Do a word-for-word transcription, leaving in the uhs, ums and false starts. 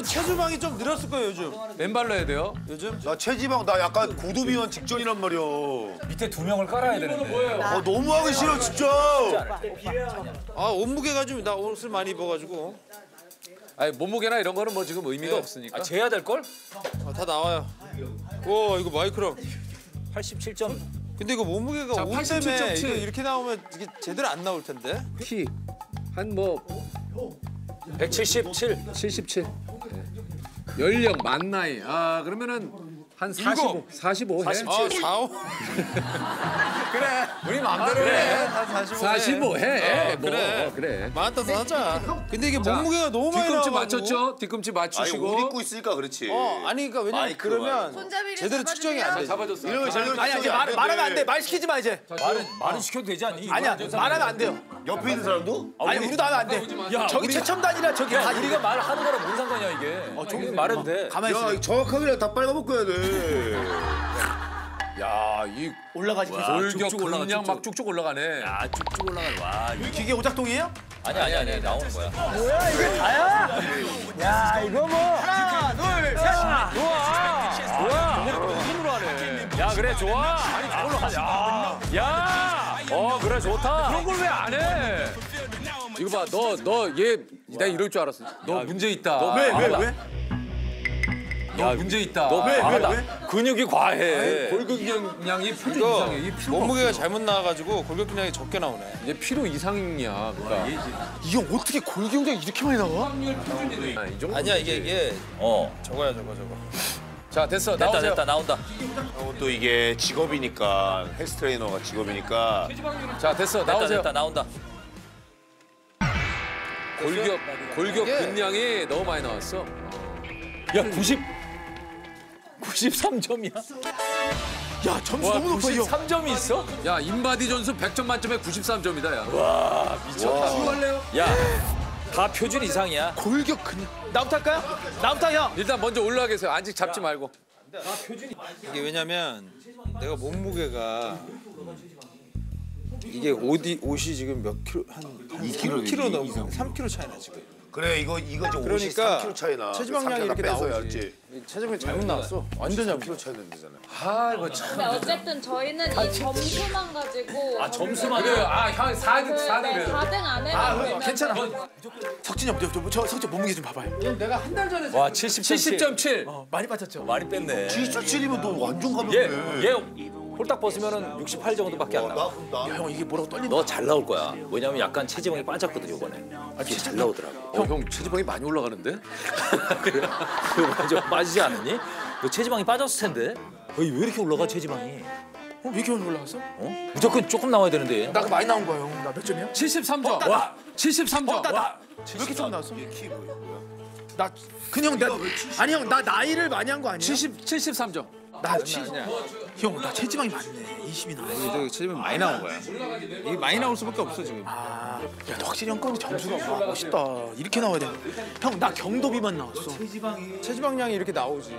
형도 체지방이 좀 늘었을 거예요 요즘. 맨발로 해야 돼요. 요즘? 나 체지방 나 약간 고도비만 직전이란 말이야. 밑에 두 명을 깔아야 되는데. 아 너무 하기 싫어 진짜. 아 옷무게가 좀 나 옷을 많이 입어가지고. 아니 몸무게나 이런 거는 뭐 지금 의미가 네. 없으니까. 아, 재야 될 걸? 아, 다 나와요. 와 이거 마이크로. 팔십칠 점. 근데 이거 몸무게가 자, 옷 팔십칠 점 때문에 칠. 이거 이렇게 나오면 이게 제대로 안 나올 텐데. 키 한 뭐 백칠십칠. 칠십칠. 네. 연령 만 나이. 아 그러면은 한 사십오. 사십오 해. 아 사오. 그래. 우리 마음대로 해. 한 사십오. 사십오 해. 어, 뭐, 그래. 어, 그래. 많다 더 하자. 근데 이게 자, 몸무게가 너무 많이 뒤꿈치 나와가지고. 맞췄죠? 뒤꿈치 아니 맞추시고. 옷 입고 있으니까 그렇지. 어 아니 그러니까 왜냐면 마이크로 그러면 손잡이를 제대로 측정이 안 되지. 잡아줬어. 이런 거 제대로 아니 이제 말, 말하면 안 돼. 말 시키지 마 이제. 말은 말은 시켜도 되지 않니? 아니야 말하면 안 돼요. 옆에 있는 사람도? 아니 우리도 하면 안 돼. 야, 저기 우리가- 최첨단이라 저기 야, 다 우리가 말하는 거랑 뭔 상관이야 이게? 어, 저기 말해도 돼. 가만히 있어. 야 정확하게 다 빨가먹고 해야 돼. 야, 이 올라가지 계속. 골격 쭉쭉 올라가, 그냥 막 쭉쭉. 쭉쭉 올라가네. 야, 쭉쭉 올라가. 와, 이거- 기계 오작동이에요? 아니 아니 아니 나오는 거야. 뭐야 이거 다야? 야 이거 뭐 하나 둘 셋. 좋아. 힘으로 하네. 야, 그래 좋아. 아니 저걸로 하자. 야, 어 그래 좋다. 그런 걸 왜 안 해? 이거 봐, 너 너 얘 내가 이럴 줄 알았어. 너 문제 있다. 왜 왜 왜? 너 문제 있다. 너 왜, 과하다. 왜, 근육이 과해. 골격량이 표준 이거 이상해. 이 필요가 몸무게가 없어. 잘못 나와가지고 골격근량이 적게 나오네. 이제 필요 이상이야. 그러니까. 이 형 어떻게 골격량 이렇게 많이 나와? 아, 이 정도. 아니야 이게 이게 어. 저거야 저거 저거. 자 됐어. 됐다 나오세요. 됐다 나온다. 형은 또 이게 직업이니까 헬스 트레이너가 직업이니까 자 됐어. 됐다 나오세요. 됐다 나온다. 골격 골격 이게- 근량이 너무 많이 나왔어. 야 구십 구십삼 점이야. 야 점수 와, 너무 높아 이 형. 구십삼 점이 있어? 야 인바디 전수 백 점 만점에 구십삼 점이다. 야. 와 미쳤다. 출발래요? 야, 다 표준 이상이야. 골격 근육. 나부터 할까요? 나부터 형. 일단 먼저 올라가 계세요. 아직 잡지 말고. 이게 왜냐면 내가 몸무게가 이게 옷이 옷이 지금 몇 킬로 한 이 킬로, 삼 킬로 이- 넘 이상. 삼 킬로 차이나 지금. 그래 이거 이거 이제 그러니까 오십삼 킬로 차이나. 체지방량이 이렇게 나오지. 체지방이 잘못 나왔어. 완전 잘못. 킬로 차이 난다잖아. 아 이거 참. 근데 어쨌든 저희는 이 점수만 가지고 아 점수만 그래요. 아형 사 등 그, 사 등 네, 그래요. 사 등 안에만 되면 괜찮아. 석진이 형, 저, 저 석진 몸무게 좀 봐봐요. 내가 한 달 전에 와 칠십 칠십 점 칠. 어, 많이 빠졌죠. 많이 뺐네. 칠십칠이면 너 완전 가볍네. 얘, 얘 홀딱 벗으면은 육십팔 정도밖에 안 나와. 나, 나. 형 이게 뭐라고 떨린다. 너 잘 나올 거야. 왜냐면 약간 체지방이 빠졌거든 이번에. 이게 잘 나오더라고. 어, 형 체지방이 많이 올라가는데? 그래? 그거 좀 빠지지 않았니? 너 체지방이 빠졌을 텐데. 왜, 왜 이렇게 올라가 체지방이? 어, 왜 이렇게 많이 올라갔어? 어? 무조건 조금 나와야 되는데. 나 많이 나온 거야 형. 나 몇 점이야? 칠십삼 점. 어, 나, 와. 칠십삼 점. 어, 나, 나. 와. 왜 이렇게 좀 나왔어? 나 그냥 나 아니 형 나 나이를 많이 한 거 아니야? 칠십 칠십삼 점. 나 형, 나 체지방이 많네. 이십이 나. 이게 체지방 많이 나온 거야. 이게 많이 나올 수밖에 없어 지금. 아, 야, 너 확실히 형 거는 점수가 와, 멋있다. 이렇게 나와야 돼. 형, 나 경도비만 나왔어. 체지방량이 이렇게 나오지.